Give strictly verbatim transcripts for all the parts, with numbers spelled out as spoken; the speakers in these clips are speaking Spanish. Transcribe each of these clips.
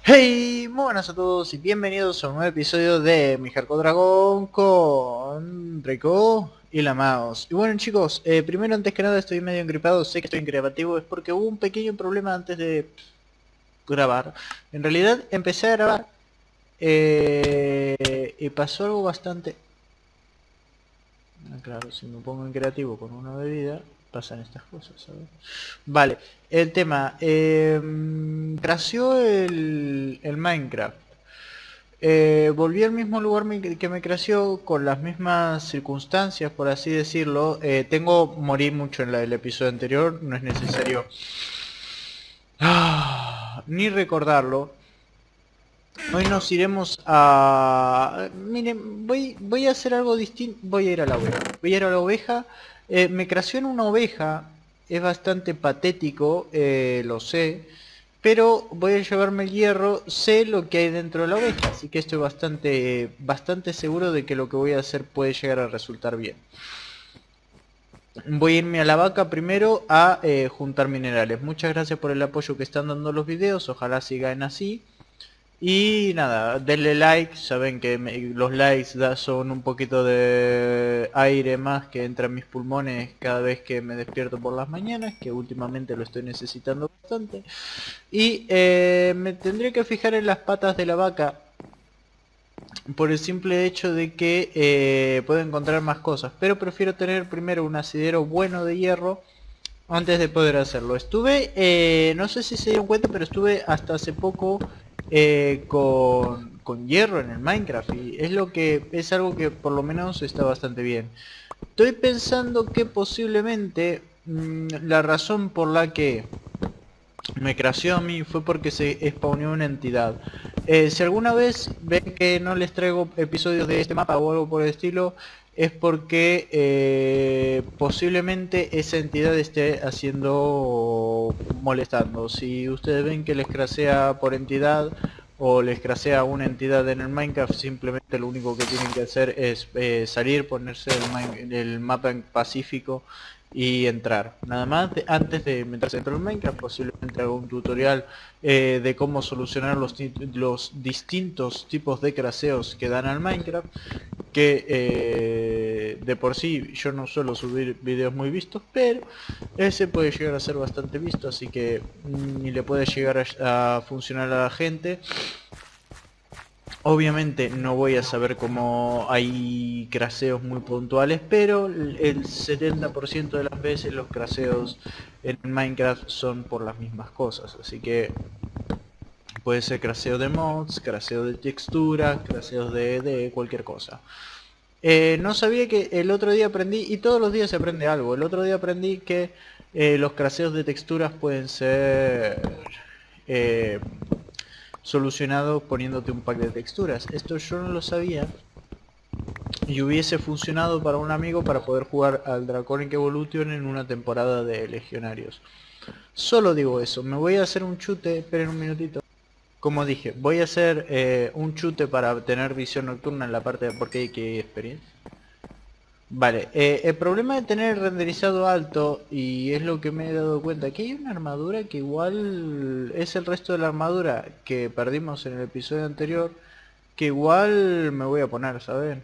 Hey, muy buenas a todos y bienvenidos a un nuevo episodio de Mi Hardcore Dragón con Rico y la Mouse. Y bueno chicos, eh, primero antes que nada estoy medio engripado, sé que estoy creativo, es porque hubo un pequeño problema antes de grabar. En realidad empecé a grabar eh, y pasó algo bastante... Ah, claro, si me pongo en creativo con una bebida, pasan estas cosas, ¿sabes? Vale, el tema, eh, creció el, el Minecraft. Eh, volví al mismo lugar me- que me creció, con las mismas circunstancias, por así decirlo. Eh, tengo, morí mucho en la del episodio anterior, no es necesario ah, ni recordarlo. Hoy nos iremos a... Miren, voy, voy a hacer algo distinto. Voy a ir a la oveja. Voy a ir a la oveja. Eh, me creció en una oveja. Es bastante patético, eh, lo sé. Pero voy a llevarme el hierro. Sé lo que hay dentro de la oveja. Así que estoy bastante, bastante seguro de que lo que voy a hacer puede llegar a resultar bien. Voy a irme a la vaca primero a eh, juntar minerales. Muchas gracias por el apoyo que están dando los videos. Ojalá sigan así. Y nada, denle like, saben que me- los likes da, son un poquito de aire más que entra en mis pulmones cada vez que me despierto por las mañanas, que últimamente lo estoy necesitando bastante. Y eh, me tendré que fijar en las patas de la vaca por el simple hecho de que eh, puedo encontrar más cosas, pero prefiero tener primero un asidero bueno de hierro antes de poder hacerlo. Estuve, eh, no sé si se dieron cuenta, pero estuve hasta hace poco eh, con, con hierro en el Minecraft. Y es lo que es algo que por lo menos está bastante bien. Estoy pensando que posiblemente mmm, la razón por la que me creció a mí fue porque se spawneó una entidad. Eh, si alguna vez ven que no les traigo episodios de este mapa o algo por el estilo, es porque eh, posiblemente esa entidad esté haciendo, molestando. Si ustedes ven que les crasea por entidad o les crasea una entidad en el Minecraft, simplemente lo único que tienen que hacer es eh, salir, ponerse el, el mapa en pacífico y entrar. Nada más de, antes de meterse dentro del Minecraft, posiblemente haga un tutorial eh, de cómo solucionar los, los distintos tipos de craseos que dan al Minecraft, que eh, de por sí yo no suelo subir videos muy vistos, pero ese puede llegar a ser bastante visto, así que ni le puede llegar a, a funcionar a la gente. Obviamente no voy a saber cómo hay craseos muy puntuales, pero el setenta por ciento de las veces los craseos en Minecraft son por las mismas cosas, así que puede ser craseo de mods, craseo de texturas, craseos de, de cualquier cosa. Eh, no sabía que el otro día aprendí, y todos los días se aprende algo, el otro día aprendí que eh, los craseos de texturas pueden ser... Eh, solucionado poniéndote un pack de texturas. Esto yo no lo sabía y hubiese funcionado para un amigo para poder jugar al Draconic Evolution en una temporada de Legionarios. Solo digo eso, me voy a hacer un chute, esperen un minutito. Como dije, voy a hacer eh, un chute para tener visión nocturna en la parte de porque hay que experiencia. Vale, eh, el problema de tener el renderizado alto, y es lo que me he dado cuenta, que hay una armadura que igual es el resto de la armadura que perdimos en el episodio anterior, que igual me voy a poner, ¿saben?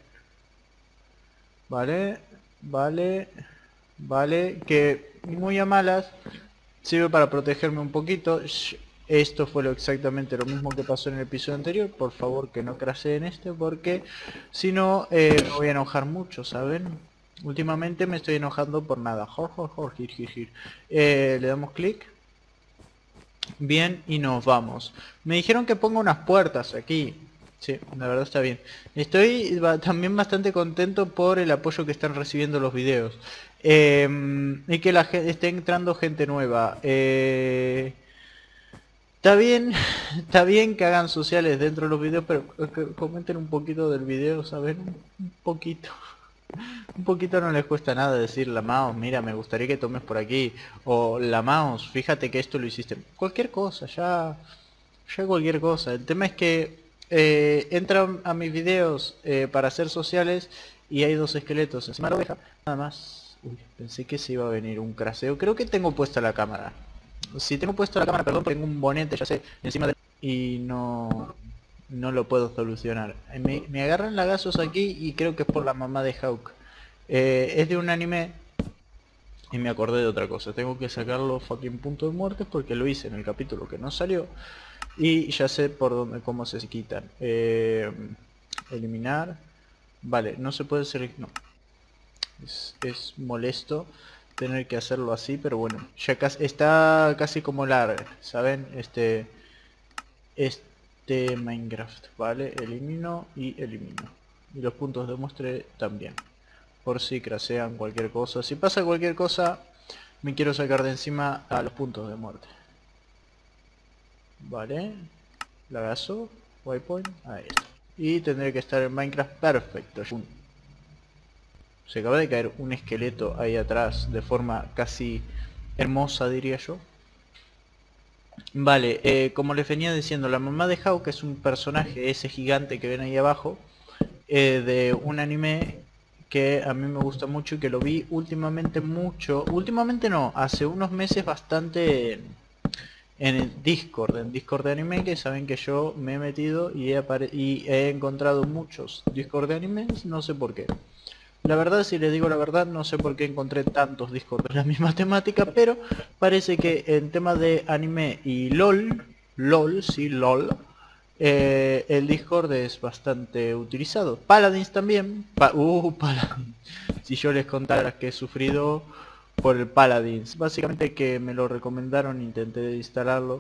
Vale, vale, vale, que muy a malas sirve para protegerme un poquito. Esto fue lo exactamente lo mismo que pasó en el episodio anterior. Por favor que no craseen este, porque si no eh, me voy a enojar mucho, ¿saben? Últimamente me estoy enojando por nada. Jor, jor, jor, gir, gir, gir. Eh, le damos clic. Bien, y nos vamos. Me dijeron que ponga unas puertas aquí. Sí, la verdad está bien. Estoy ba- también bastante contento por el apoyo que están recibiendo los videos. Eh, y que la gente esté entrando gente nueva. Eh, está bien, está bien que hagan sociales dentro de los videos, pero que comenten un poquito del video, ¿saben? Un poquito. Un poquito no les cuesta nada decir la mouse, mira, me gustaría que tomes por aquí. O la mouse, fíjate que esto lo hiciste. Cualquier cosa, ya... Ya cualquier cosa. El tema es que eh, entran a mis videos eh, para hacer sociales y hay dos esqueletos encima de la oveja. Nada más. Uy, pensé que se iba a venir un craseo. Creo que tengo puesta la cámara. Si tengo puesta la cámara, perdón, tengo un bonete, ya sé, encima de... y no no lo puedo solucionar. Me, me agarran lagazos aquí y creo que es por la mamá de Hawk. Eh, es de un anime y me acordé de otra cosa. Tengo que sacar los fucking puntos de muerte porque lo hice en el capítulo que no salió. Y ya sé por dónde, cómo se quitan. Eh, eliminar. Vale, no se puede ser... No. Es, es molesto tener que hacerlo así, pero bueno. Ya casi, está casi como largo, ¿saben? Este... Este Minecraft, ¿vale? Elimino y elimino. Y los puntos de muestre también. Por si crasean cualquier cosa. Si pasa cualquier cosa, me quiero sacar de encima a los puntos de muerte. Vale. Lagazo. Waypoint. Ahí está. Y tendré que estar en Minecraft perfecto. Se acaba de caer un esqueleto ahí atrás de forma casi hermosa, diría yo. Vale, eh, como les venía diciendo, la mamá de Hawk es un personaje, ese gigante que ven ahí abajo, eh, de un anime que a mí me gusta mucho y que lo vi últimamente mucho, últimamente no, hace unos meses bastante en, en el Discord, en Discord de anime, que saben que yo me he metido y he, y he encontrado muchos Discord de animes, no sé por qué. La verdad, si les digo la verdad, no sé por qué encontré tantos Discord de la misma temática, pero parece que en tema de anime y LOL, LOL, sí, LOL, eh, el Discord es bastante utilizado. Paladins también, pa uh, Paladins. Si yo les contara que he sufrido por el Paladins, básicamente que me lo recomendaron, intenté instalarlo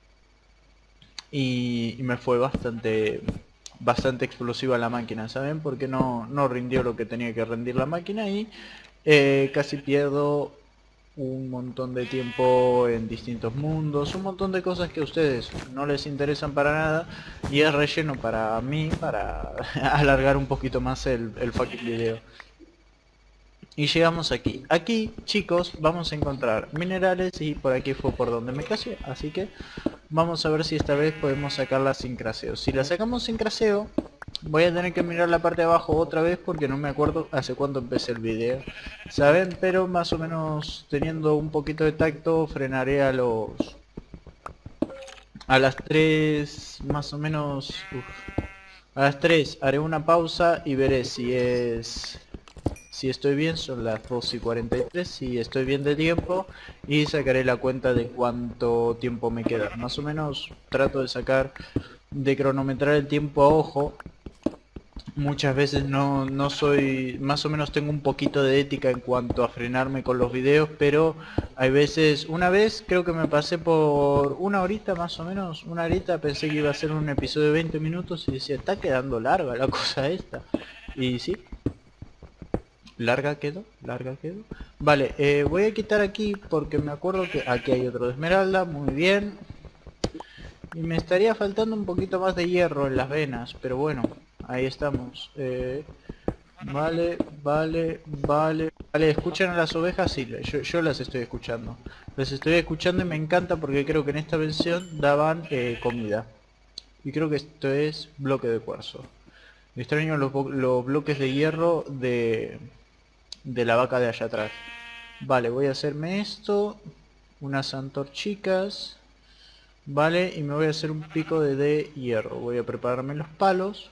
y, y me fue bastante... bastante explosiva la máquina, ¿saben? Porque no, no rindió lo que tenía que rendir la máquina y eh, casi pierdo un montón de tiempo en distintos mundos, un montón de cosas que a ustedes no les interesan para nada y es relleno para mí para alargar un poquito más el, el fucking video. Y llegamos aquí. Aquí, chicos, vamos a encontrar minerales y por aquí fue por donde me casé, así que vamos a ver si esta vez podemos sacarla sin craseo. Si la sacamos sin craseo, voy a tener que mirar la parte de abajo otra vez porque no me acuerdo hace cuánto empecé el video, ¿saben? Pero más o menos teniendo un poquito de tacto frenaré a los... A las tres, más o menos... Uf, a las tres haré una pausa y veré si es... Si estoy bien, son las dos y cuarenta y tres, si estoy bien de tiempo, y sacaré la cuenta de cuánto tiempo me queda. Más o menos trato de sacar, de cronometrar el tiempo a ojo. Muchas veces no, no soy, más o menos tengo un poquito de ética en cuanto a frenarme con los videos, pero hay veces, una vez creo que me pasé por una horita más o menos, una horita, pensé que iba a ser un episodio de veinte minutos y decía, está quedando larga la cosa esta. Y sí. Larga quedó, larga quedó. Vale, eh, voy a quitar aquí porque me acuerdo que aquí hay otro de esmeralda, muy bien. Y me estaría faltando un poquito más de hierro en las venas, pero bueno, ahí estamos. Eh, vale, vale, vale. Vale, ¿escuchan a las ovejas? Sí, yo, yo las estoy escuchando. Las estoy escuchando y me encanta porque creo que en esta versión daban eh, comida. Y creo que esto es bloque de cuarzo. Extraño los, los bloques de hierro de... de la vaca de allá atrás. Vale, voy a hacerme esto, unas antorchicas, vale, y me voy a hacer un pico de, de hierro. Voy a prepararme los palos.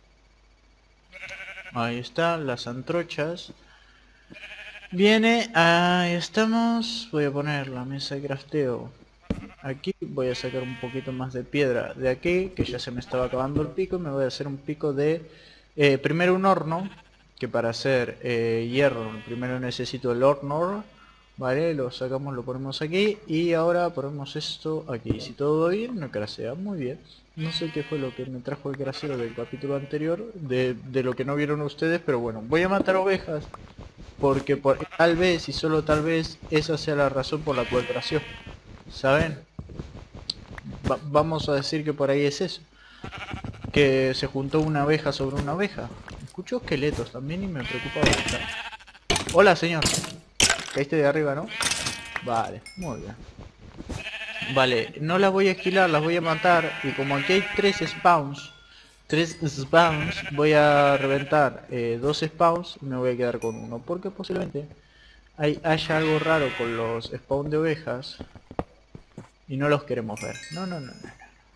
Ahí están las antorchas. Viene, ahí estamos. Voy a poner la mesa de crafteo aquí. Voy a sacar un poquito más de piedra de aquí, que ya se me estaba acabando el pico. Me voy a hacer un pico de... Eh, primero un horno, que para hacer eh, hierro primero necesito el horno, vale, lo sacamos, lo ponemos aquí y ahora ponemos esto aquí. Si todo va bien, no crasea, muy bien. No sé qué fue lo que me trajo el crasero del capítulo anterior, de, de lo que no vieron ustedes, pero bueno, voy a matar ovejas porque por, tal vez y solo tal vez esa sea la razón por la cual creció, ¿saben? Va, vamos a decir que por ahí es eso, que se juntó una oveja sobre una oveja. Escucho esqueletos también y me preocupa bastante. Hola, señor. Caíste de arriba, ¿no? Vale, muy bien. Vale, no las voy a esquilar, las voy a matar. Y como aquí hay tres spawns, tres spawns, voy a reventar eh, dos spawns y me voy a quedar con uno. Porque posiblemente hay, haya algo raro con los spawns de ovejas y no los queremos ver. No, no, no, no.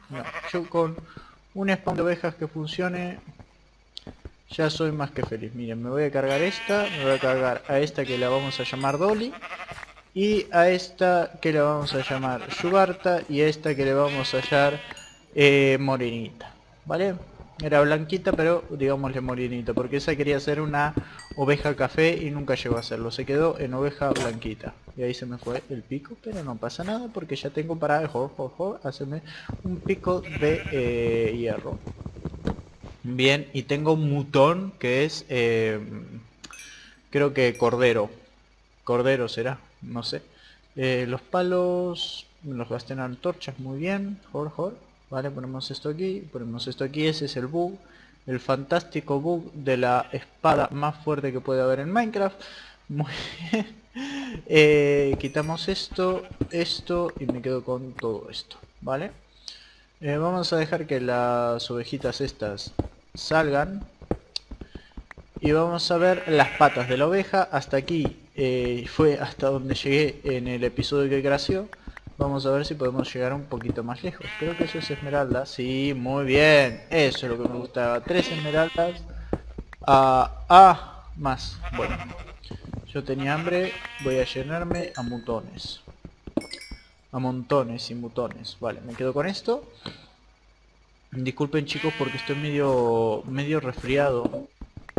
No, yo con un spawn de ovejas que funcione ya soy más que feliz. Miren, me voy a cargar esta, me voy a cargar a esta que la vamos a llamar Dolly, y a esta que la vamos a llamar Yugarta, y a esta que le vamos a llamar eh, Morenita, ¿vale? Era blanquita, pero digámosle morenita, porque esa quería ser una oveja café y nunca llegó a hacerlo. Se quedó en oveja blanquita. Y ahí se me fue el pico, pero no pasa nada porque ya tengo para jo, jo, jo, hacerme un pico de eh, hierro. Bien, y tengo un mutón que es, eh, creo que cordero. Cordero será, no sé. Eh, los palos los gasté en antorchas, muy bien. Jor, jor. Vale, ponemos esto aquí, ponemos esto aquí, ese es el bug, el fantástico bug de la espada más fuerte que puede haber en Minecraft. Muy bien. Eh, quitamos esto, esto y me quedo con todo esto, ¿vale? Eh, vamos a dejar que las ovejitas estas salgan. Y vamos a ver las patas de la oveja. Hasta aquí eh, fue hasta donde llegué en el episodio que creció. Vamos a ver si podemos llegar un poquito más lejos. Creo que eso es esmeralda. Sí, muy bien. Eso es lo que me gustaba. Tres esmeraldas. Ah, ah, más. Bueno. Yo tenía hambre. Voy a llenarme a montones. A montones y montones. Vale, me quedo con esto. Disculpen chicos porque estoy medio, medio resfriado.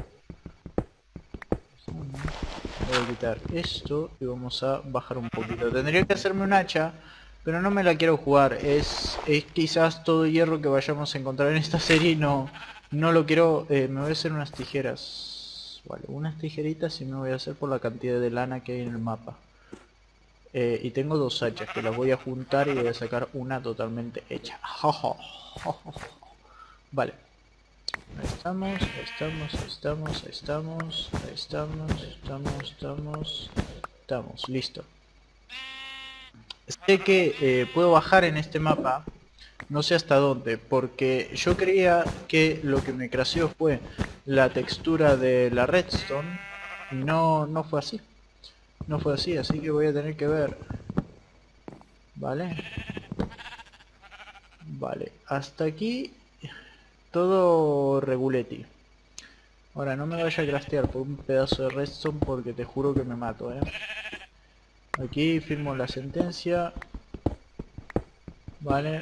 Voy a quitar esto y vamos a bajar un poquito. Tendría que hacerme un hacha, pero no me la quiero jugar. Es, es quizás todo hierro que vayamos a encontrar en esta serie y no, no lo quiero. Eh, me voy a hacer unas tijeras. Vale, unas tijeritas y me voy a hacer por la cantidad de lana que hay en el mapa. Eh, y tengo dos hachas que las voy a juntar y voy a sacar una totalmente hecha. Vale. Ahí estamos, ahí estamos, ahí estamos, ahí estamos, ahí estamos, estamos, estamos, estamos, listo. Sé que eh, puedo bajar en este mapa, no sé hasta dónde, porque yo creía que lo que me creció fue la textura de la redstone, y no, no fue así. No fue así, así que voy a tener que ver. Vale. Vale, hasta aquí todo reguleti. Ahora no me vaya a craftear por un pedazo de redstone porque te juro que me mato, eh. Aquí firmo la sentencia. Vale.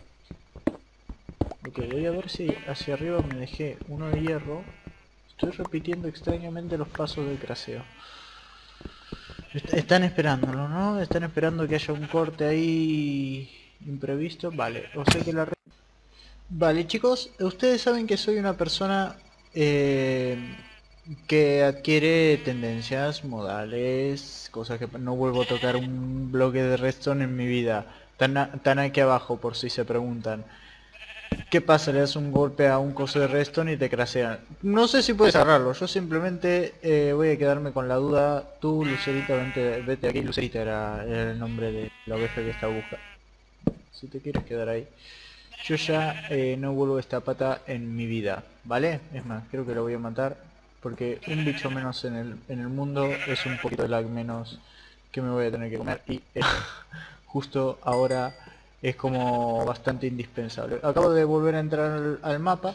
Ok, voy a ver si hacia arriba me dejé uno de hierro. Estoy repitiendo extrañamente los pasos del craseo. Est están esperándolo, ¿no? Están esperando que haya un corte ahí imprevisto. Vale, o sea que la... Vale chicos, ustedes saben que soy una persona eh, que adquiere tendencias, modales, cosas que no vuelvo a tocar un bloque de redstone en mi vida. Tan, a, tan aquí abajo por si se preguntan. ¿Qué pasa? Le das un golpe a un coso de redstone y te crasean. No sé si puedes cerrarlo, yo simplemente eh, voy a quedarme con la duda. Tú, Lucerita, vente, vete aquí. Lucerita era, era el nombre de la oveja que estaba buscando. Si te quieres quedar ahí. Yo ya eh, no vuelvo esta pata en mi vida, ¿vale? Es más, creo que lo voy a matar. Porque un bicho menos en el, en el mundo es un poquito de lag menos que me voy a tener que comer. Y eh, justo ahora es como bastante indispensable. Acabo de volver a entrar al, al mapa.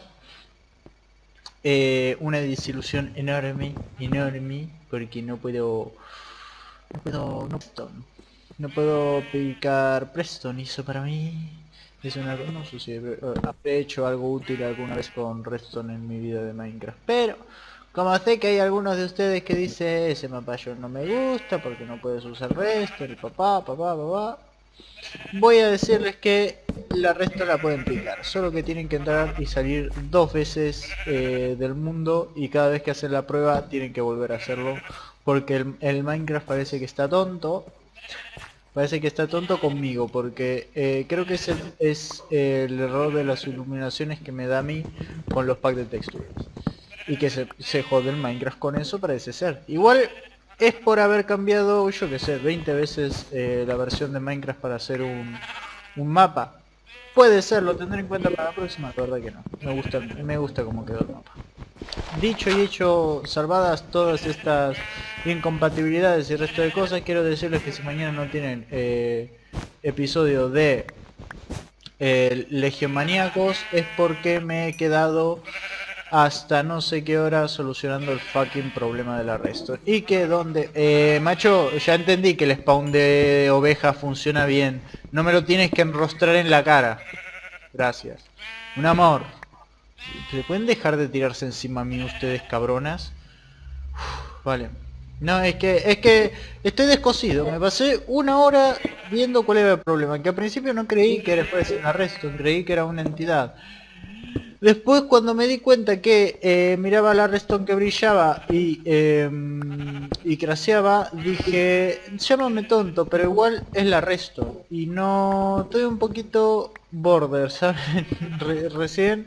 Eh, una desilusión enorme, enorme. Porque no puedo... No puedo... No, no puedo picar Preston. Y eso para mí... Es una... No sé si he hecho algo útil alguna vez con redstone en mi vida de Minecraft. Pero... Como sé que hay algunos de ustedes que dicen ese mapa yo no me gusta porque no puedes usar redstone, papá, papá, papá. Voy a decirles que la redstone la pueden picar. Solo que tienen que entrar y salir dos veces eh, del mundo. Y cada vez que hacen la prueba tienen que volver a hacerlo. Porque el, el Minecraft parece que está tonto. Parece que está tonto conmigo porque eh, creo que es el, es el error de las iluminaciones que me da a mí con los packs de texturas. Y que se, se jode el Minecraft con eso, parece ser. Igual es por haber cambiado, yo que sé, veinte veces eh, la versión de Minecraft para hacer un, un mapa. Puede ser, lo tendré en cuenta para la próxima, la verdad que no. Me gusta, me gusta cómo quedó el mapa. Dicho y hecho, salvadas todas estas incompatibilidades y el resto de cosas, quiero decirles que si mañana no tienen eh, episodio de eh, Legiomaníacos es porque me he quedado hasta no sé qué hora solucionando el fucking problema del arresto. Y que donde... Eh, macho, ya entendí que el spawn de oveja funciona bien. No me lo tienes que enrostrar en la cara. Gracias. Un amor. ¿Se pueden dejar de tirarse encima a mí ustedes, cabronas? Uf, vale. No, es que, es que estoy descosido. Me pasé una hora viendo cuál era el problema. Que al principio no creí que era un arresto, creí que era una entidad. Después cuando me di cuenta que eh, miraba la redstone que brillaba y, eh, y craseaba, dije, llámame tonto, pero igual es la redstone. Y no... estoy un poquito border, ¿saben? Re recién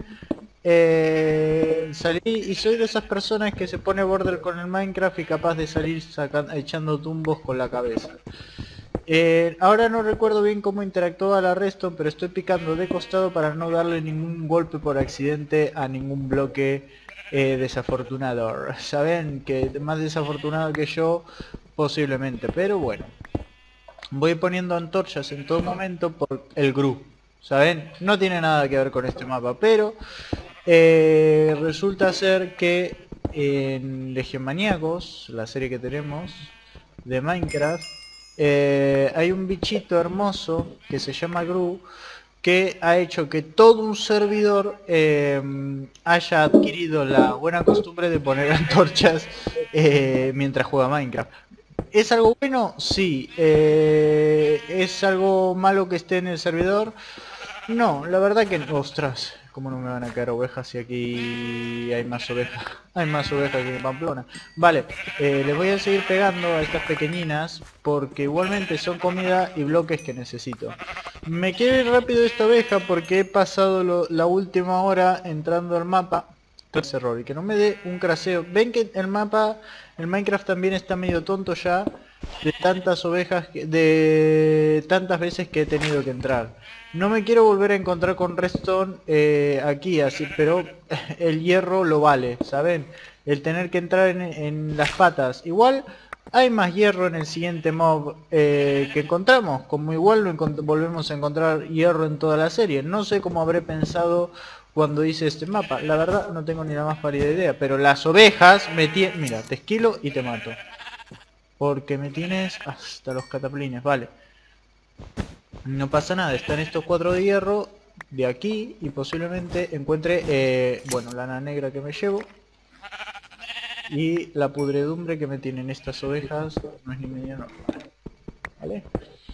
eh, salí y soy de esas personas que se pone border con el Minecraft y capaz de salir sacando, echando tumbos con la cabeza. Eh, ahora no recuerdo bien cómo interactuaba la redstone, pero estoy picando de costado para no darle ningún golpe por accidente a ningún bloque eh, desafortunado. Saben que más desafortunado que yo posiblemente, pero bueno. Voy poniendo antorchas en todo momento por el Gru. ¿Saben? No tiene nada que ver con este mapa, pero eh, resulta ser que en Legiomaníacos, la serie que tenemos de Minecraft, Eh, hay un bichito hermoso que se llama Gru que ha hecho que todo un servidor eh, haya adquirido la buena costumbre de poner antorchas eh, mientras juega Minecraft. ¿Es algo bueno? Sí. Eh, ¿Es algo malo que esté en el servidor? No, la verdad que... Ostras, ¿cómo no me van a caer ovejas si aquí hay más ovejas? Hay más ovejas que en Pamplona. Vale, eh, les voy a seguir pegando a estas pequeñinas porque igualmente son comida y bloques que necesito. Me quiero ir rápido esta oveja porque he pasado lo, la última hora entrando al mapa. Ese error y que no me dé un craseo. Ven que el mapa, el Minecraft también está medio tonto ya de tantas ovejas, que, de tantas veces que he tenido que entrar. No me quiero volver a encontrar con redstone eh, aquí, así, pero el hierro lo vale, ¿saben? El tener que entrar en, en las patas. Igual hay más hierro en el siguiente mob eh, que encontramos, como igual lo encont volvemos a encontrar hierro en toda la serie. No sé cómo habré pensado cuando hice este mapa, la verdad no tengo ni la más pálida idea, pero las ovejas me tienen... Mira, te esquilo y te mato. Porque me tienes hasta los cataplines, vale. No pasa nada, están estos cuatro de hierro de aquí y posiblemente encuentre, eh, bueno, lana negra que me llevo. Y la pudredumbre que me tienen estas ovejas no es ni medio normal. ¿Vale?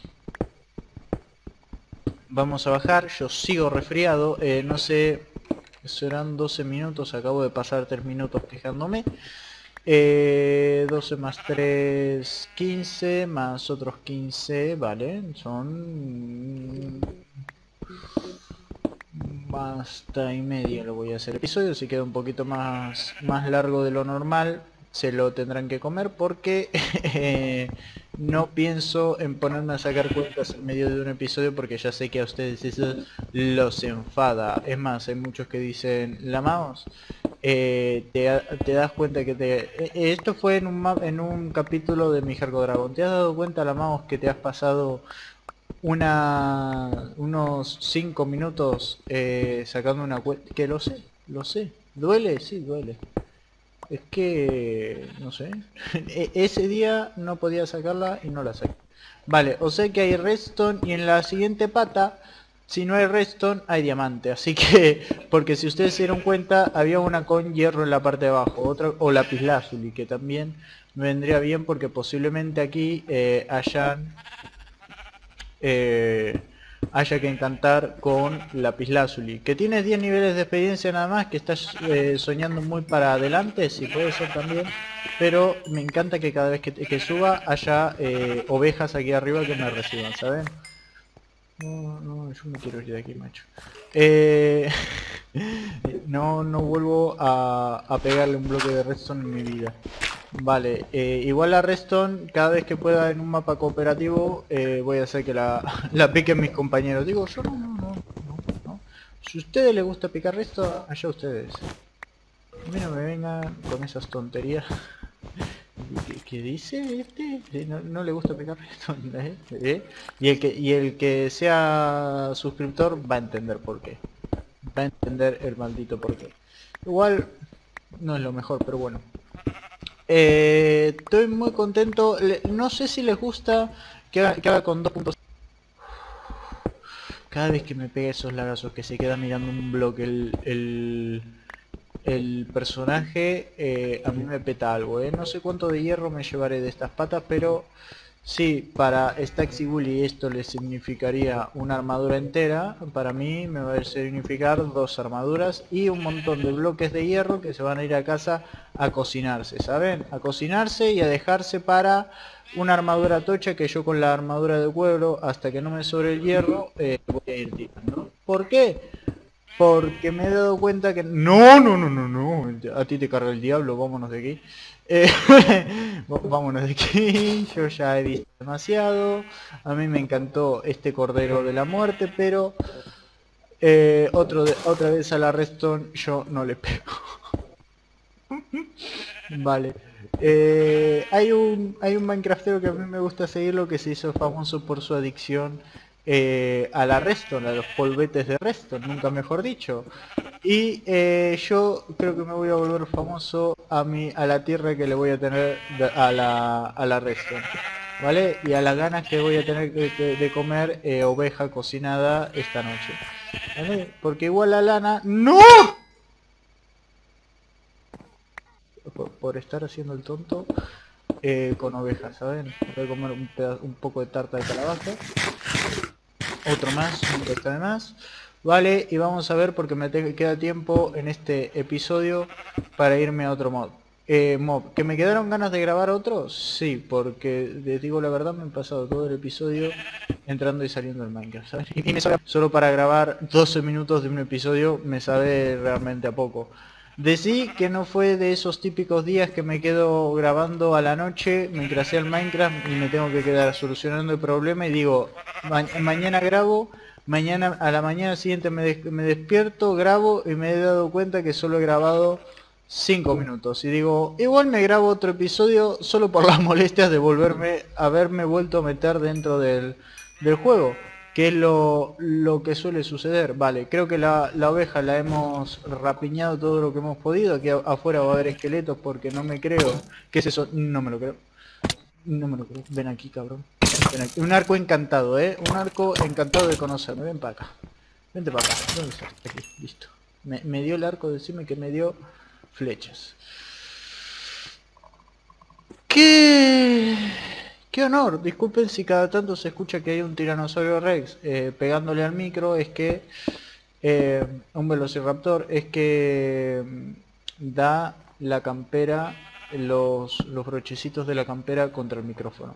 Vamos a bajar, yo sigo resfriado, eh, no sé, serán doce minutos, acabo de pasar tres minutos quejándome. Eh, doce más tres, quince, más otros quince, vale, son... Basta y media lo voy a hacer episodio, si queda un poquito más, más largo de lo normal, se lo tendrán que comer porque eh, no pienso en ponerme a sacar cuentas en medio de un episodio porque ya sé que a ustedes eso los enfada. Es más, hay muchos que dicen, la mouse, eh, te, te das cuenta que te... Eh, esto fue en un, map, en un capítulo de mi Hardcore Dragon, ¿te has dado cuenta, la mouse, que te has pasado una unos cinco minutos eh, sacando una cuenta? Que lo sé, lo sé. ¿Duele? Sí, duele. Es que... no sé. E ese día no podía sacarla y no la saqué. Vale, o sea que hay redstone y en la siguiente pata, si no hay redstone, hay diamante. Así que, porque si ustedes se dieron cuenta, había una con hierro en la parte de abajo, otra, o lapislázuli, que también me vendría bien porque posiblemente aquí eh, hayan... Eh, haya que encantar con lapislázuli, que tienes diez niveles de experiencia nada más, que estás eh, soñando muy para adelante, si puede ser también, pero me encanta que cada vez que, que suba haya eh, ovejas aquí arriba que me reciban, ¿saben? No, no, yo me quiero ir de aquí, macho. Eh, no, no vuelvo a, a pegarle un bloque de redstone en mi vida. Vale, eh, igual la redstone, cada vez que pueda en un mapa cooperativo, eh, voy a hacer que la, la piquen mis compañeros. Digo, yo no, no, no, no, no. Si a ustedes les gusta picar redstone, allá ustedes. A mí no me vengan con esas tonterías ¿Qué, qué dice este? Eh, No, no le gusta pegar redstone, ¿eh? ¿Eh? Y el que y el que sea suscriptor va a entender por qué. Va a entender el maldito por qué. Igual no es lo mejor, pero bueno. Eh, estoy muy contento. Le- no sé si les gusta que haga, que haga con dos puntos. Cada vez que me pega esos lagazos que se queda mirando un bloque el, el, el personaje, eh, a mí me peta algo, ¿eh? No sé cuánto de hierro me llevaré de estas patas, pero sí, para Stacks y Bully esto le significaría una armadura entera. Para mí me va a significar dos armaduras y un montón de bloques de hierro que se van a ir a casa a cocinarse, ¿saben? A cocinarse y a dejarse para una armadura tocha que yo con la armadura de cuero, hasta que no me sobre el hierro, eh, voy a ir tirando. ¿Por qué? Porque me he dado cuenta que... No, no, no, no, no. A ti te carga el diablo, vámonos de aquí. Eh, vámonos de aquí. Yo ya he visto demasiado. A mí me encantó este Cordero de la Muerte, pero... Eh, otro de, otra vez a la redstone yo no le pego. Vale. Eh, hay un hay un Minecraftero que a mí me gusta seguirlo, que se hizo famoso por su adicción eh, a la redstone, a los polvetes de redstone, nunca mejor dicho. Y eh, yo creo que me voy a volver famoso a mi a la tierra que le voy a tener de- a la a la redstone, ¿vale? Y a las ganas que voy a tener de, de- de comer eh, oveja cocinada esta noche, ¿vale? Porque igual la lana... ¡No! Por, por estar haciendo el tonto eh, con ovejas, ¿saben? Voy a comer un, pedazo, un poco de tarta de calabaza. Otro más, nunca está de más. Vale, y vamos a ver porque me te queda tiempo en este episodio para irme a otro mod. Eh, mob, ¿que me quedaron ganas de grabar otro? Sí, porque les digo la verdad, me he pasado todo el episodio entrando y saliendo del Minecraft, ¿sabes? Y me sabe, solo para grabar doce minutos de un episodio me sabe realmente a poco. Decí que no fue de esos típicos días que me quedo grabando a la noche mientras sea el Minecraft y me tengo que quedar solucionando el problema y digo, ma mañana grabo, mañana a la mañana siguiente me, des me despierto, grabo y me he dado cuenta que solo he grabado cinco minutos. Y digo, igual me grabo otro episodio solo por las molestias de volverme, haberme vuelto a meter dentro del, del juego. Que es lo, lo que suele suceder. Vale, creo que la, la oveja la hemos rapiñado todo lo que hemos podido. Aquí afuera va a haber esqueletos porque no me creo. ¿Qué es eso? No me lo creo. No me lo creo. Ven aquí, cabrón. Ven aquí. Un arco encantado, ¿eh? Un arco encantado de conocerme. Ven para acá. Vente para acá. ¿Dónde estás? Aquí. Listo. Me, me dio el arco, decime que me dio flechas. ¿Qué? ¡Qué honor! Disculpen si cada tanto se escucha que hay un tiranosaurio rex eh, pegándole al micro, es que... Eh, un velociraptor, es que mm, da la campera, los, los brochecitos de la campera contra el micrófono.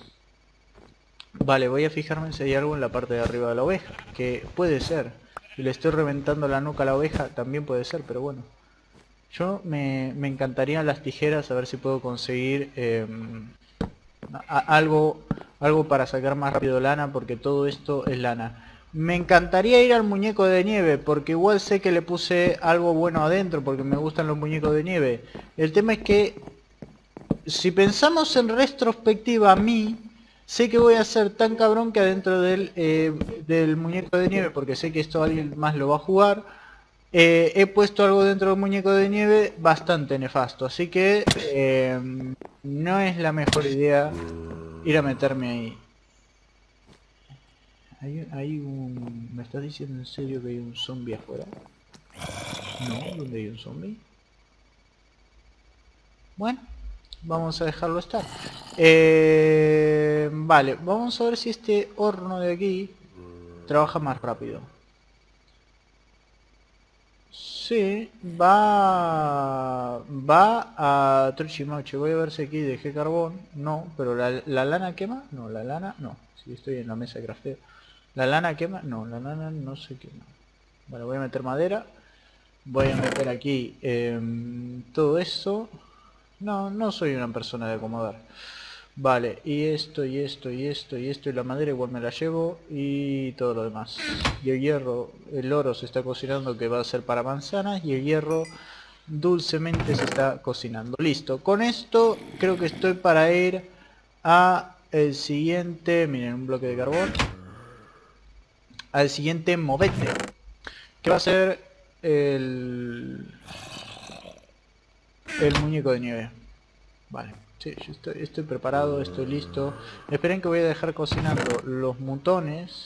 Vale, voy a fijarme si hay algo en la parte de arriba de la oveja, que puede ser. Si le estoy reventando la nuca a la oveja, también puede ser, pero bueno. Yo me, me encantaría las tijeras, a ver si puedo conseguir... Eh, a- algo algo para sacar más rápido lana, porque todo esto es lana. Me encantaría ir al muñeco de nieve, porque igual sé que le puse algo bueno adentro, porque me gustan los muñecos de nieve. El tema es que, si pensamos en retrospectiva, a mí, sé que voy a ser tan cabrón que adentro del, eh, del muñeco de nieve, porque sé que esto alguien más lo va a jugar, eh, he puesto algo dentro del muñeco de nieve bastante nefasto, así que eh, no es la mejor idea ir a meterme ahí. Hay, hay un... ¿Me estás diciendo en serio que hay un zombie afuera? No, ¿dónde hay un zombie? Bueno, vamos a dejarlo estar. Eh, vale, vamos a ver si este horno de aquí trabaja más rápido. Sí, va... Va a Truchimache. Voy a ver si aquí dejé carbón. No, pero la, la lana quema. No, la lana no. Si estoy en la mesa de crafteo. ¿La lana quema? No, la lana no se quema. Bueno, voy a meter madera. Voy a meter aquí eh, todo eso. No, no soy una persona de acomodar. Vale, y esto, y esto, y esto, y esto, y la madera igual me la llevo, y todo lo demás. Y el hierro, el oro se está cocinando, que va a ser para manzanas, y el hierro dulcemente se está cocinando. Listo, con esto creo que estoy para ir a el siguiente, miren, un bloque de carbón, al siguiente movete, que va a ser el el muñeco de nieve. Vale, sí, yo estoy, estoy preparado, estoy listo. Esperen que voy a dejar cocinando los mutones.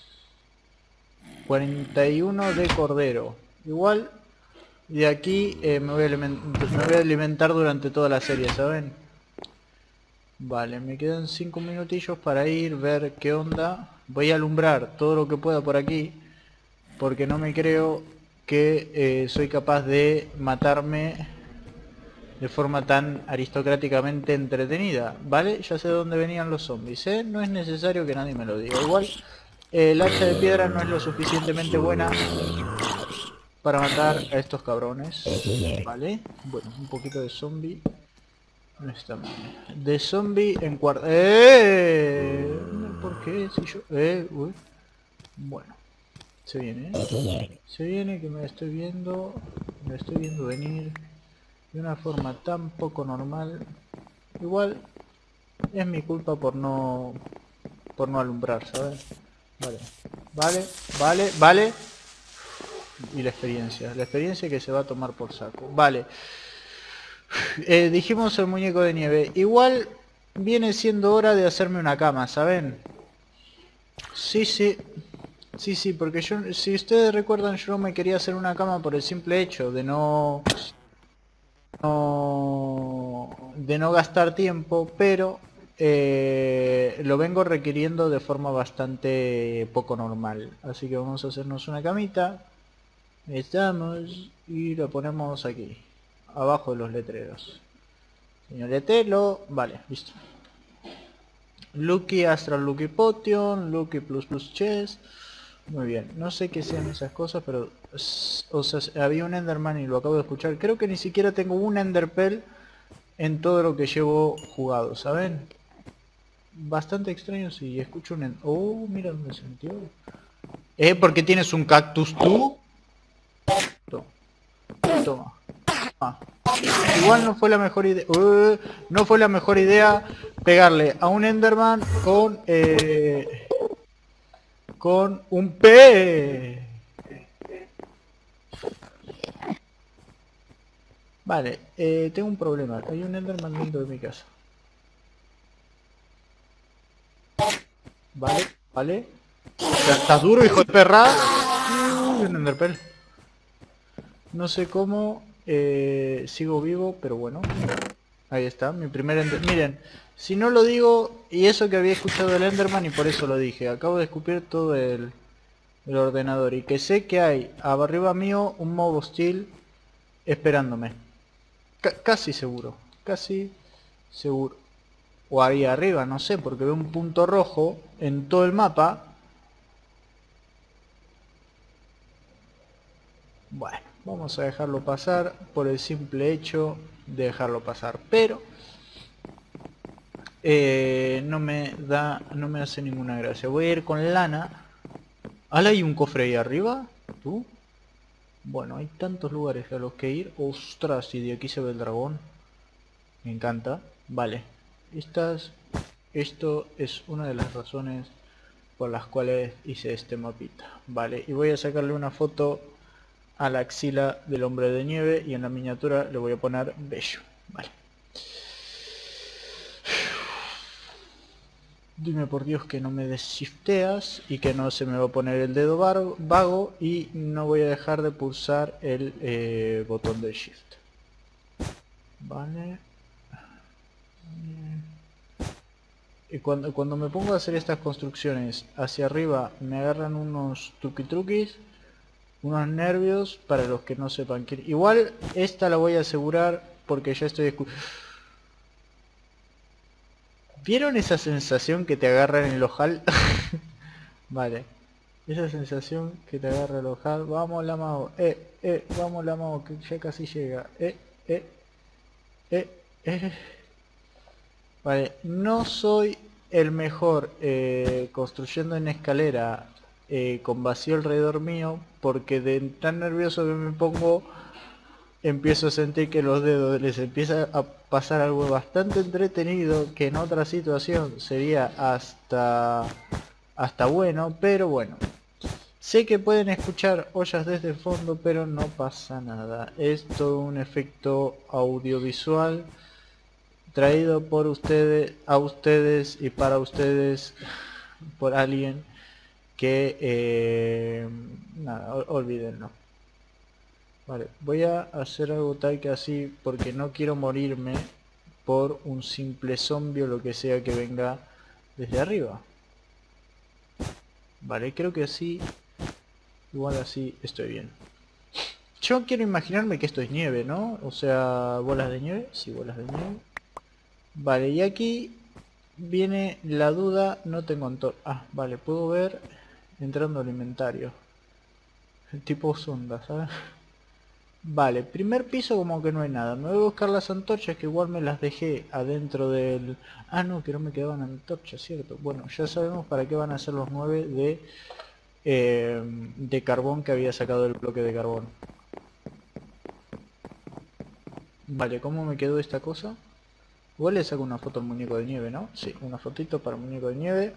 cuarenta y uno de cordero. Igual de aquí eh, me, voy a me voy a alimentar durante toda la serie, ¿saben? Vale, me quedan cinco minutillos para ir, ver qué onda. Voy a alumbrar todo lo que pueda por aquí, porque no me creo que eh, soy capaz de matarme de forma tan aristocráticamente entretenida. Vale, ya sé de dónde venían los zombies, ¿eh? No es necesario que nadie me lo diga. Igual eh, el hacha de piedra no es lo suficientemente buena para matar a estos cabrones. Vale, bueno, un poquito de zombie. No está mal. De zombie en cuarto. ¡Eh! ¿Por qué? Si yo... Eh, uy. Bueno. Se viene, ¿eh? Se viene, que me estoy viendo. Me estoy viendo venir de una forma tan poco normal. Igual es mi culpa por no... por no alumbrar, ¿sabes? Vale. Vale, vale, vale. Y la experiencia. La experiencia que se va a tomar por saco. Vale. Eh, dijimos el muñeco de nieve. Igual viene siendo hora de hacerme una cama, ¿saben? Sí, sí. Sí, sí, porque yo, si ustedes recuerdan, yo no me quería hacer una cama por el simple hecho de no... no de no gastar tiempo, pero eh, lo vengo requiriendo de forma bastante poco normal. Así que vamos a hacernos una camita. Estamos y lo ponemos aquí, abajo de los letreros. Señor Letelo, vale, listo. Lucky Astral Lucky Potion, Lucky Plus Plus Chest. Muy bien, no sé qué sean esas cosas, pero... O sea, había un Enderman y lo acabo de escuchar. Creo que ni siquiera tengo un Enderpearl en todo lo que llevo jugado, ¿saben? Bastante extraño si escucho un... End oh, mira dónde se metió. ¿Eh? ¿Por qué tienes un cactus tú? Toma. Toma. Ah. Igual no fue la mejor idea. Uh, no fue la mejor idea pegarle a un Enderman con eh, con un P. Vale, eh, tengo un problema. Hay un Enderman dentro de mi casa. Vale, vale. ¿Estás duro, hijo de perra? Uh, un Enderpearl. No sé cómo eh, sigo vivo, pero bueno. Ahí está, mi primer Ender... Miren, si no lo digo, y eso que había escuchado el Enderman y por eso lo dije. Acabo de escupir todo el, el ordenador y que sé que hay arriba mío un mob hostil esperándome. C casi seguro, casi seguro. O ahí arriba, no sé, porque veo un punto rojo en todo el mapa. Bueno, vamos a dejarlo pasar por el simple hecho de dejarlo pasar, pero eh, no me da, no me hace ninguna gracia. Voy a ir con lana. ¿Hala, hay un cofre ahí arriba? ¿Tú? Bueno, hay tantos lugares a los que ir. Ostras, y de aquí se ve el dragón. Me encanta. Vale. Estas, esto es una de las razones por las cuales hice este mapita. Vale, y voy a sacarle una foto a la axila del hombre de nieve y en la miniatura le voy a poner bello. Vale. Dime por Dios que no me desshifteas y que no se me va a poner el dedo vago y no voy a dejar de pulsar el eh, botón de shift. Vale. Y cuando, cuando me pongo a hacer estas construcciones hacia arriba me agarran unos truqui truquis, unos nervios para los que no sepan que... Igual esta la voy a asegurar porque ya estoy escuchando. ¿Vieron esa sensación que te agarra en el ojal? Vale. Esa sensación que te agarra el ojal. Vamos la mago. Eh, eh, vamos la mago que ya casi llega. Eh, eh, eh, eh. Vale, no soy el mejor eh, construyendo en escalera eh, con vacío alrededor mío, porque de tan nervioso que me pongo empiezo a sentir que los dedos les empieza a pasar algo bastante entretenido, que en otra situación sería hasta hasta bueno, pero bueno. Sé que pueden escuchar ollas desde el fondo, pero no pasa nada. Es todo un efecto audiovisual traído por ustedes, a ustedes y para ustedes, por alguien que eh, nada, olvídenlo. Vale, voy a hacer algo tal que así, porque no quiero morirme por un simple zombie o lo que sea que venga desde arriba. Vale, creo que así, igual así estoy bien. Yo quiero imaginarme que esto es nieve, ¿no? O sea, bolas de nieve, sí, bolas de nieve. Vale, y aquí viene la duda, no tengo antorcha. Ah, vale, puedo ver entrando al inventario. Tipo sonda, ¿sabes? Vale, primer piso como que no hay nada. Me voy a buscar las antorchas que igual me las dejé adentro del... Ah, no, que no me quedaban antorchas, ¿cierto? Bueno, ya sabemos para qué van a ser los nueve de, eh, de carbón que había sacado del bloque de carbón. Vale, ¿cómo me quedó esta cosa? Igual le saco una foto al muñeco de nieve, ¿no? Sí, una fotito para el muñeco de nieve.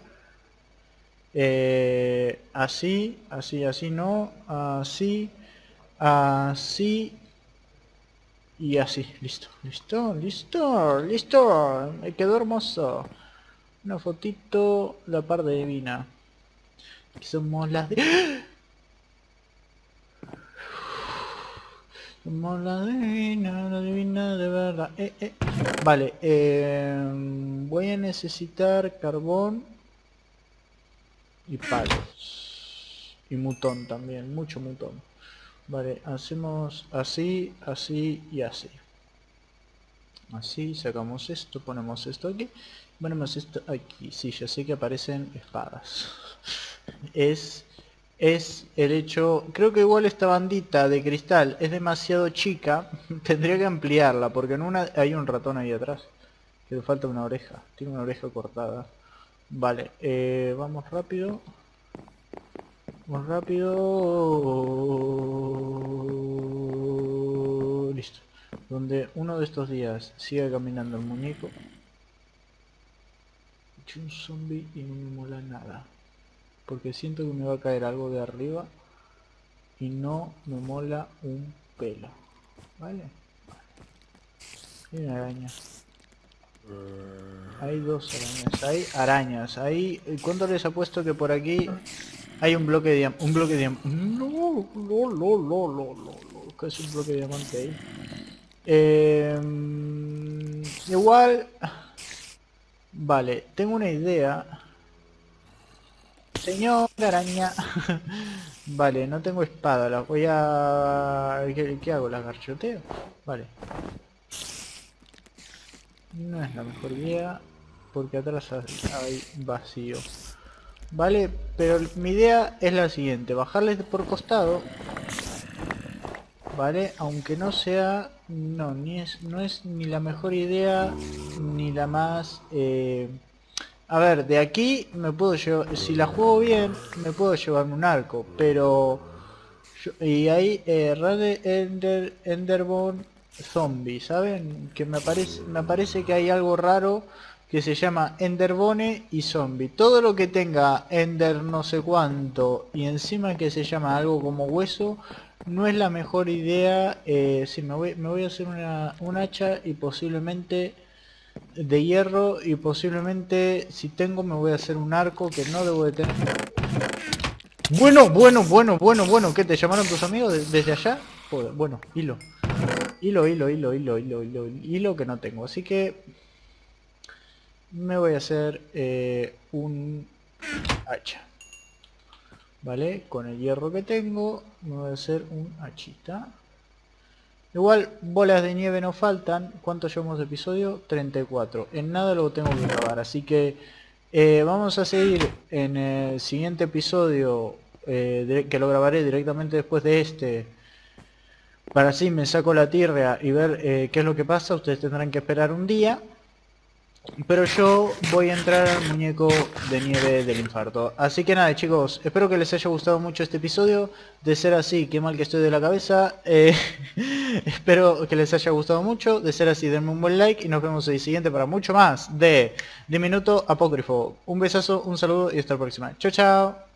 Eh, así, así, así no. Así, así. Y así, listo, listo, listo, listo. Me quedó hermoso. Una fotito, la parte divina. Que somos las de... Somos la divina, la divina de verdad. Eh, eh. Vale, eh, voy a necesitar carbón y palos. Y mutón también, mucho mutón. Vale, hacemos así, así y así. Así, sacamos esto, ponemos esto aquí. Ponemos esto aquí. Sí, ya sé que aparecen espadas. Es... Es el hecho, creo que igual esta bandita de cristal es demasiado chica, tendría que ampliarla, porque en una hay un ratón ahí atrás, que le falta una oreja, tiene una oreja cortada. Vale, eh, vamos rápido, vamos rápido, listo. Donde uno de estos días siga caminando el muñeco, he hecho un zombie y no me mola nada. Porque siento que me va a caer algo de arriba y no me mola un pelo. ¿Vale? Hay una araña. Hay dos arañas. Hay arañas. Hay... ¿Cuánto les apuesto que por aquí hay un bloque de diamante? Un bloque de diamante. No, no, no, no, no, no. ¿Qué es un bloque de diamante ahí? Eh, igual... Vale, tengo una idea. Señor araña. Vale, no tengo espada, las voy a... ¿Qué, qué hago? ¿Las garchoteo? Vale. No es la mejor idea, porque atrás hay vacío. Vale, pero mi idea es la siguiente, bajarles por costado. Vale, aunque no sea... No, ni es, no es ni la mejor idea, ni la más... Eh, A ver, de aquí me puedo llevar, si la juego bien, me puedo llevarme un arco, pero... Yo, y hay eh, Red Ender, Enderbone Zombie, ¿saben? Que me parece, me parece que hay algo raro que se llama Enderbone y Zombie. Todo lo que tenga Ender no sé cuánto y encima que se llama algo como hueso, no es la mejor idea. Eh, si me voy, me voy a hacer una, un hacha y posiblemente... de hierro y posiblemente si tengo me voy a hacer un arco que no debo de tener. Bueno, bueno, bueno, bueno, bueno, ¿qué te llamaron tus amigos de, desde allá? Joder, bueno, hilo. Hilo, hilo, hilo, hilo, hilo, hilo, hilo que no tengo, así que me voy a hacer eh, un hacha. Vale, con el hierro que tengo me voy a hacer un hachita. Igual, bolas de nieve no faltan. ¿Cuánto llevamos de episodio? treinta y cuatro. En nada lo tengo que grabar. Así que eh, vamos a seguir en el siguiente episodio. Eh, de, que lo grabaré directamente después de este. Para así me saco la tierra y ver eh, qué es lo que pasa. Ustedes tendrán que esperar un día. Pero yo voy a entrar al muñeco de nieve del infarto. Así que nada, chicos, espero que les haya gustado mucho este episodio. De ser así, qué mal que estoy de la cabeza. Eh, espero que les haya gustado mucho. De ser así, denme un buen like y nos vemos el siguiente para mucho más de Diminuto Apócrifo. Un besazo, un saludo y hasta la próxima. Chao, chao.